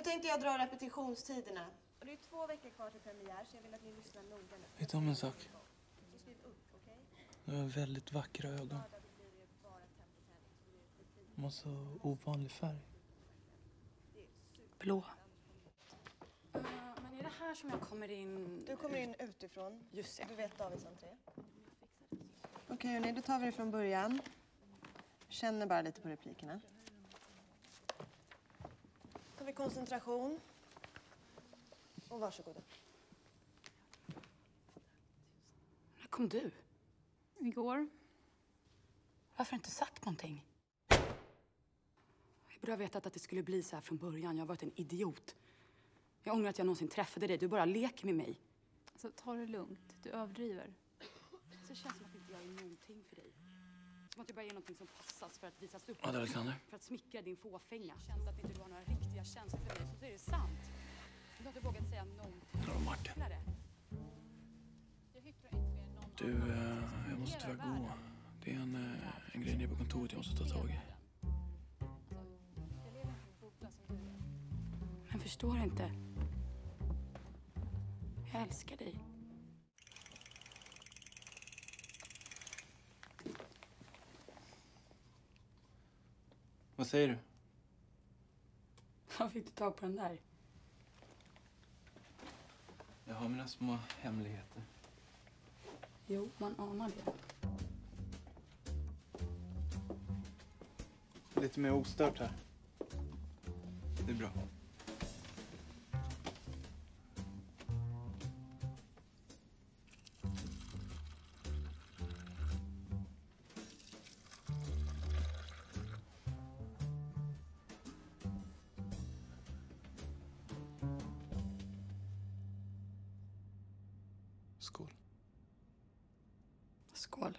Nu tänkte jag dra repetitionstiderna. Och det är 2 veckor kvar till premiär, så jag vill att ni lyssnar noga nu. Vet du om en sak? Så skriv upp, okej? Du har väldigt vackra ögon. De har så ovanlig färg. Blå. Men är det här som jag kommer in? Du kommer in utifrån. Just det. Du vet Davids entré. Okej, hörni, då tar vi det från början. Känner bara lite på replikerna. Då tar vi koncentration. Och varsågoda. När kom du? Igår. Varför har du inte sagt någonting? Jag borde ha vetat att det skulle bli så här från början. Jag har varit en idiot. Jag ångrar att jag någonsin träffade dig. Du bara leker med mig. Alltså, ta det lugnt. Du överdriver. Så det känns som att inte jag är någonting för dig. Som att jag bara är någonting som passas för att visas upp. Ja, Alexander. För att smickra din fåfänga. Kände att inte du har några riktiga känslor för mig. Så är det sant. Du har inte vågat säga någonting. Ja, Martin. Du, jag måste tyvärr gå. Det är en grej nere på kontoret jag måste ta tag i. Men förstår inte. Jag älskar dig. Vad säger du? Var fick du tag på den där? Jag har mina små hemligheter. Jo, man anar det. Lite mer ostört här. Det är bra. Skål. Skål.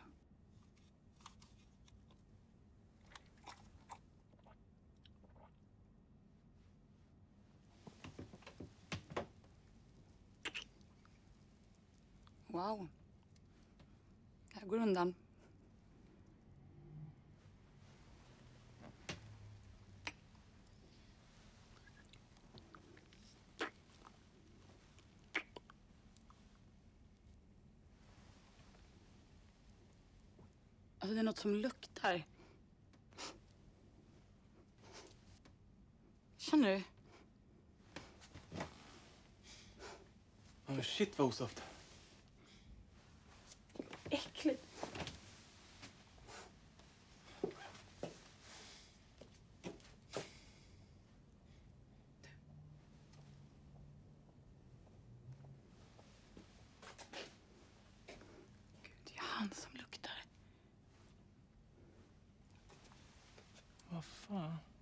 Wow. Det här går undan. Alltså, det är något som luktar. Känner du? Oh, shit vad osoft. Äckligt. Gud, det är han som luktar. Vad fan?